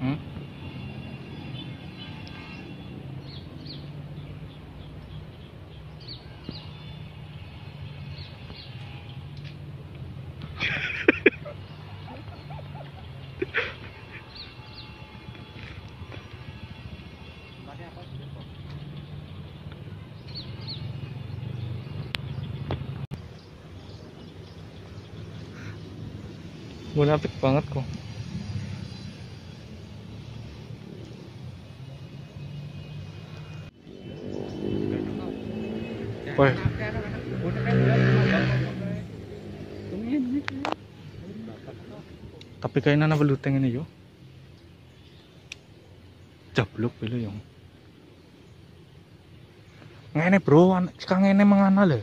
Hmm? Munafik banget kok. Woi. Tapi kayaknya apa luteng ini yo. Jablok pilo yo. Ngene bro, sekarang ngene mangana lho.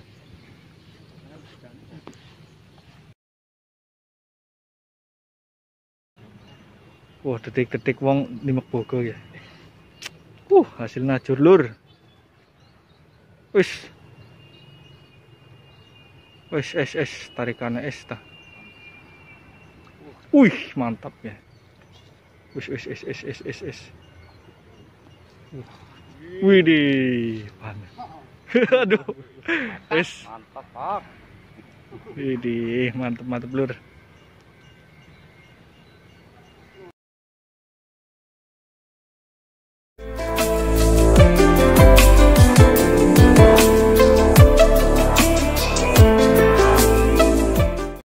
Wah, detik-detik wong limek bogo ya. Hasil najur lur. Wis. Wis tarikannya es ta. Wih, mantap ya. Wis. Widih, panas. Aduh. Wis. Mantap, Pak. Widih, mantap lur.